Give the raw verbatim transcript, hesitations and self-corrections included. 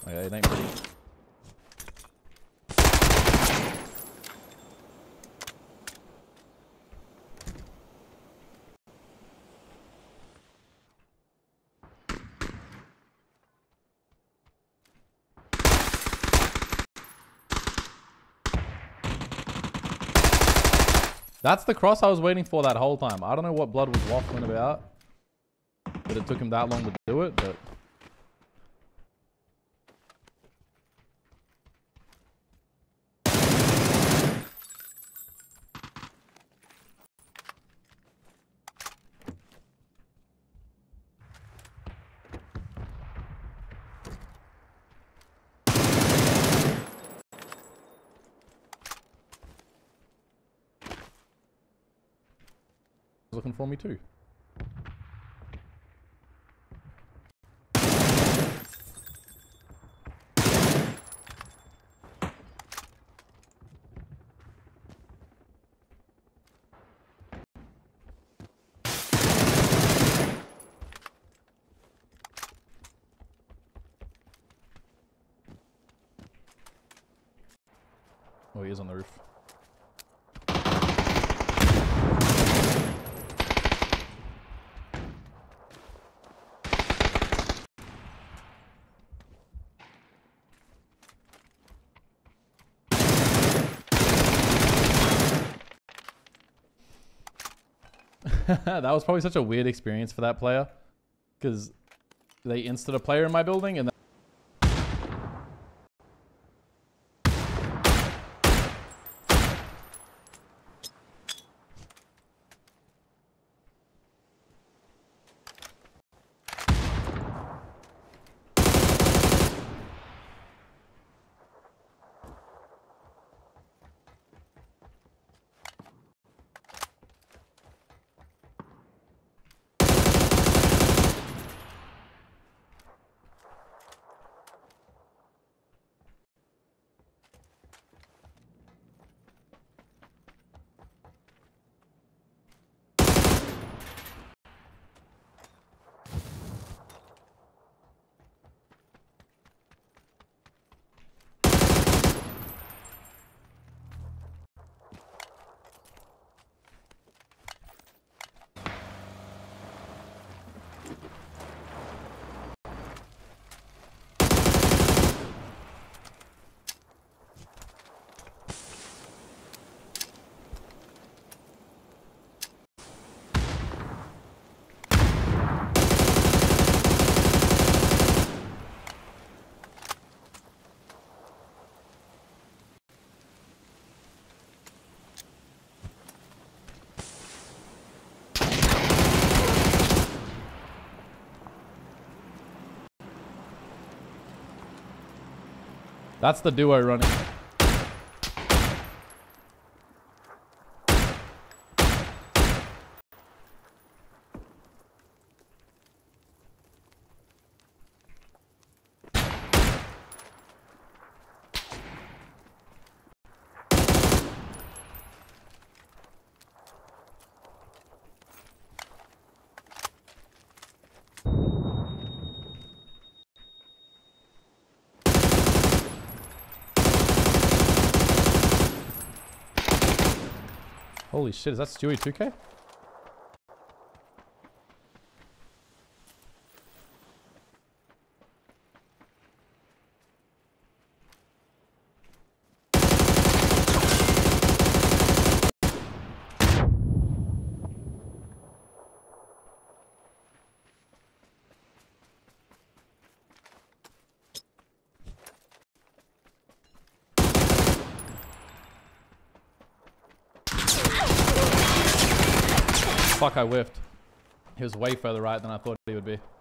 Okay, it ain't pretty. That's the cross I was waiting for that whole time. I don't know what Blood was waffling about, that it took him that long to do it, but... looking for me too. Oh, he is on the roof. That was probably such a weird experience for that player, because they insted a player in my building and that's the duo running. Holy shit, is that Stewie two K? Fuck, I whiffed. He was way further right than I thought he would be.